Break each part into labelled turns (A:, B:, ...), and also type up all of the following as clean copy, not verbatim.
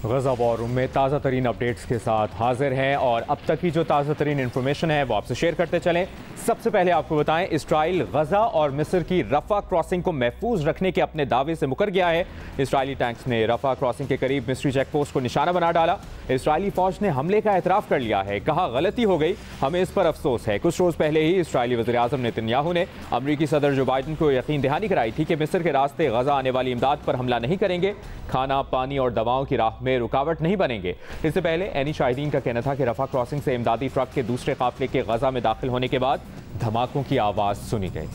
A: गज़ा war room में ताज़ा तरीन अपडेट्स के साथ हाजिर हैं और अब तक की जो ताज़ा तरीन इन्फॉर्मेशन है वो आपसे शेयर करते चलें। सबसे पहले आपको बताएं, इसराइल गज़ा और मिस्र की रफ़ा क्रॉसिंग को महफूज रखने के अपने दावे से मुकर गया है। इसराइली टैंक्स ने रफ़ा क्रॉसिंग के करीब मिस्री चेक पोस्ट को निशाना बना डाला। इसराइली फौज ने हमले का एतराफ़ कर लिया है, कहा गलती हो गई, हमें इस पर अफसोस है। कुछ रोज़ पहले ही इसराइली वज़ीर-ए-आज़म नेतन्याहू ने अमरीकी सदर जो बाइडन को यकीन दहानी कराई थी कि मिस्र के रास्ते गज़ा आने वाली इमदाद पर हमला नहीं करेंगे, खाना पानी और दवाओं की राह में रुकावट नहीं बनेंगे। इससे पहले एनी शाहिदीन का कहना था कि रफ़ा क्रॉसिंग से इमदादी ट्रक के दूसरे काफिले के गज़ा में दाखिल होने के बाद धमाकों की आवाज़ सुनी गई।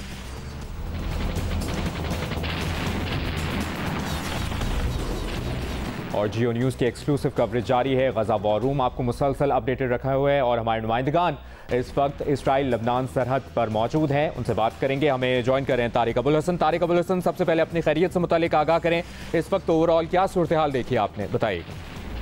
A: और जियो न्यूज़ की एक्सक्लूसिव कवरेज जारी है। गज़ा वॉर रूम आपको मुसलसल अपडेटेड रखा हुआ है और हमारे नुमाइंदगान इस वक्त इसराइल लबनान सरहद पर मौजूद हैं, उनसे बात करेंगे। हमें ज्वाइन कर रहे हैं तारिक अबुल हसन। तारिक अबुल हसन, सबसे पहले अपनी खैरियत से मुतालिक आगाह करें। इस वक्त ओवरऑल क्या सूरत हाल देखी आपने, बताइएगा।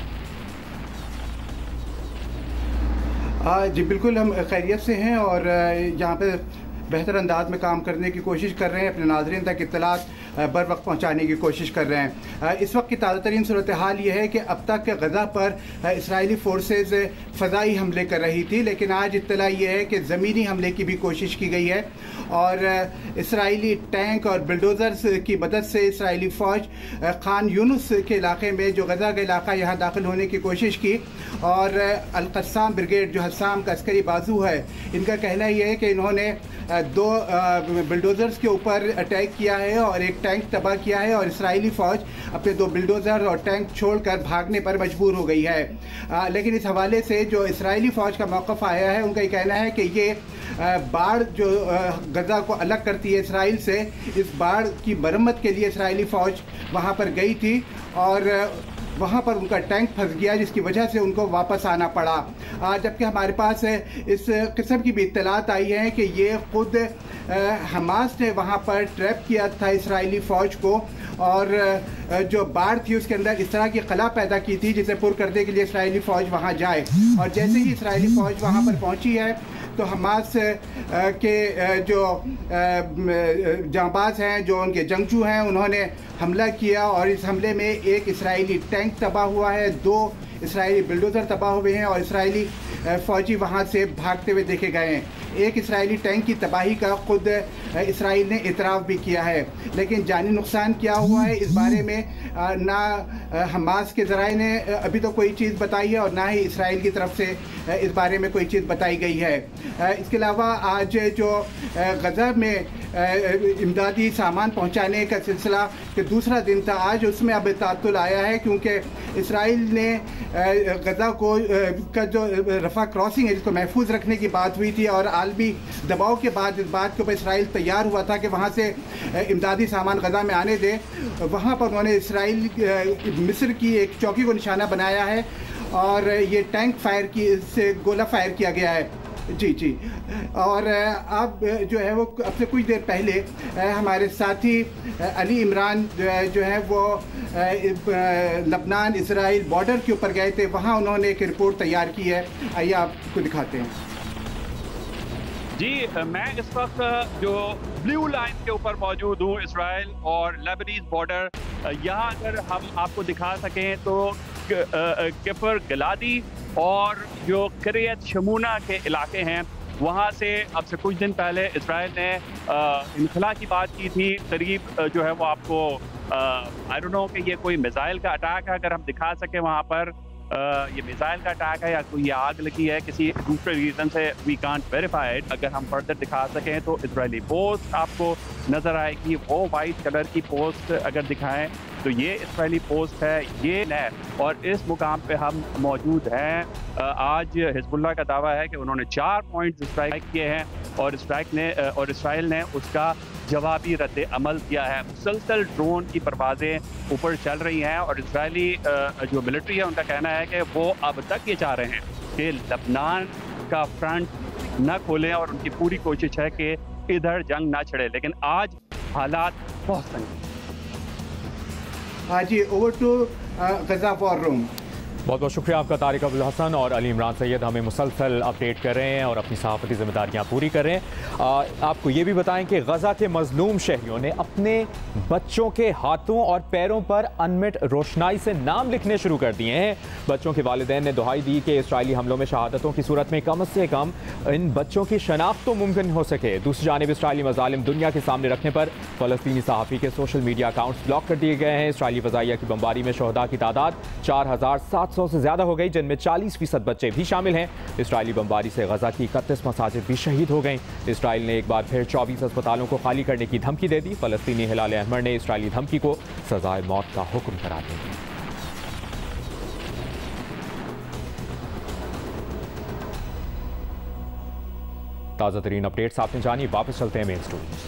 B: जी बिल्कुल, हम खैरियत से हैं और यहाँ पे बेहतर अंदाज में काम करने की कोशिश कर रहे हैं, अपने नाज़रीन तक इत्तलात बर वक्त पहुँचाने की कोशिश कर रहे हैं। इस वक्त की ताज़ा तरीन सूरत हाल ये है कि अब तक गज़ा पर इसराइली फोर्सेस फ़ज़ाई हमले कर रही थी, लेकिन आज इत्तला ये है कि ज़मीनी हमले की भी कोशिश की गई है और इसराइली टैंक और बिल्डोज़र्स की मदद से इसराइली फ़ौज खान यूनुस के इलाके में, जो गज़ा का इलाका, यहाँ दाखिल होने की कोशिश की और अल-क़स्साम ब्रिगेड, जो हस्साम का अस्करी बाजू है, इनका कहना यह है कि इन्होंने दो बिल्डोज़र्स के ऊपर अटैक किया है और एक टैंक तबाह किया है और इसराइली फ़ौज अपने दो बिल्डोज़र और टैंक छोड़कर भागने पर मजबूर हो गई है। लेकिन इस हवाले से जो इसराइली फ़ौज का मौक़िफ़ आया है, उनका ये कहना है कि ये बाढ़ जो गज़ा को अलग करती है इसराइल से, इस बाढ़ की मरम्मत के लिए इसराइली फ़ौज वहाँ पर गई थी और वहाँ पर उनका टैंक फंस गया, जिसकी वजह से उनको वापस आना पड़ा। जबकि हमारे पास इस किस्म की भी इत्तलात आई हैं कि ये ख़ुद हमास ने वहाँ पर ट्रैप किया था इसराइली फ़ौज को और जो बाढ़ थी उसके अंदर इस तरह की खला पैदा की थी जिसे पुर करने के लिए इसराइली फ़ौज वहाँ जाए। और जैसे ही इसराइली फ़ौज वहाँ पर पहुँची है तो हमास के जो जांबाज हैं, जो उनके जंगजू हैं, उन्होंने हमला किया और इस हमले में एक इसराइली टैंक तबाह हुआ है, दो इसराइली बिल्डोज़र तबाह हुए हैं और इसराइली फ़ौजी वहाँ से भागते हुए देखे गए हैं। एक इसराइली टैंक की तबाही का खुद इसराइल ने इतराफ़ भी किया है, लेकिन जानी नुकसान क्या हुआ है इस बारे में ना हमास के ज़राए ने अभी तो कोई चीज़ बताई है और ना ही इसराइल की तरफ से इस बारे में कोई चीज़ बताई गई है। इसके अलावा आज जो गज़ा में इमदादी सामान पहुंचाने का सिलसिला के दूसरा दिन था, आज उसमें अब तातुल आया है क्योंकि इसराइल ने गज़ा को का जो रफ़ा क्रॉसिंग है जिसको महफूज रखने की बात हुई थी और आलमी दबाव के बाद इस बात के ऊपर इसराइल तैयार हुआ था कि वहाँ से इमदादी सामान गज़ा में आने दे, वहाँ पर उन्होंने इसराइल मिस्र की एक चौकी को निशाना बनाया है और ये टैंक फायर की से गोला फायर किया गया है। जी और अब जो है वो अब से कुछ देर पहले हमारे साथी अली इमरान जो है वो लबनान इसराइल बॉर्डर के ऊपर गए थे, वहाँ उन्होंने एक रिपोर्ट तैयार की है, आइए आपको दिखाते हैं।
C: जी, मैं इस वक्त जो ब्लू लाइन के ऊपर मौजूद हूँ, इसराइल और लेबनीज बॉर्डर। यहाँ अगर हम आपको दिखा सकें तो किफर गलादी और जो करियत शमूना के इलाके हैं, वहाँ से अब से कुछ दिन पहले इसराइल ने इनखला की बात की थी। करीब जो है वो आपको आई डोंट नो कि ये कोई मिसाइल का अटैक है, अगर हम दिखा सकें वहाँ पर ये मिसाइल का अटैक है या कोई आग लगी है किसी दूसरे रीज़न से, वी कांट वेरीफाई इट। अगर हम फर्दर दिखा सकें तो इसराइली पोस्ट आपको नज़र आएगी, वो वाइट कलर की पोस्ट अगर दिखाएं तो ये इसराइली पोस्ट है, ये है और इस मुकाम पे हम मौजूद हैं। आज हिजबुल्लाह का दावा है कि उन्होंने 4 पॉइंट्स स्ट्राइक किए हैं और इसराइल ने उसका जवाबी रद्द अमल किया है। मुसलसल ड्रोन की परवाज़ें ऊपर चल रही हैं और इसराइली जो मिलिट्री है उनका कहना है कि वो अब तक ये चाह रहे हैं कि लबनान का फ्रंट न खोलें और उनकी पूरी कोशिश है कि इधर जंग ना छिड़े, लेकिन आज हालात बहुत तंग।
B: हाँ जी, over to Gaza war room.
A: बहुत बहुत शुक्रिया आपका तारिक अब्दुल हसन और अली इमरान सैयद हमें मुसलसल अपडेट कर रहे हैं और अपनी सहाफ़ती जिम्मेदारियां पूरी कर रहे हैं। आपको ये भी बताएं कि गजा के मजलूम शहरियों ने अपने बच्चों के हाथों और पैरों पर अनमिट रोशनाई से नाम लिखने शुरू कर दिए हैं। बच्चों के वालिदैन ने दुहाई दी कि इसराइली हमलों में शहादतों की सूरत में कम से कम इन बच्चों की शनाख्त तो मुमकिन हो सके। दूसरी जानिब इसराइली मजालिम दुनिया के सामने रखने पर फ़लस्तीनी सहाफ़ी के सोशल मीडिया अकाउंट्स ब्लॉक कर दिए गए हैं। इसराइली फ़ज़ाइया की बमबारी में शहदा की तादाद 4700 से ज़्यादा हो गई, जिनमें 40% बच्चे भी शामिल हैं। इसराइली बमबारी से गजा की 31 मसाजिद भी शहीद हो गई। इसराइल ने एक बार फिर 24 अस्पतालों को खाली करने की धमकी दे दी। फ़लस्तीनी हिलाल अहमर ने इसराइली धमकी को सजाए मौत का हुक्म करार दिया। ताज़ा तरीन अपडेट्स आपने जानी, वापस चलते हैं मेन स्टोरी।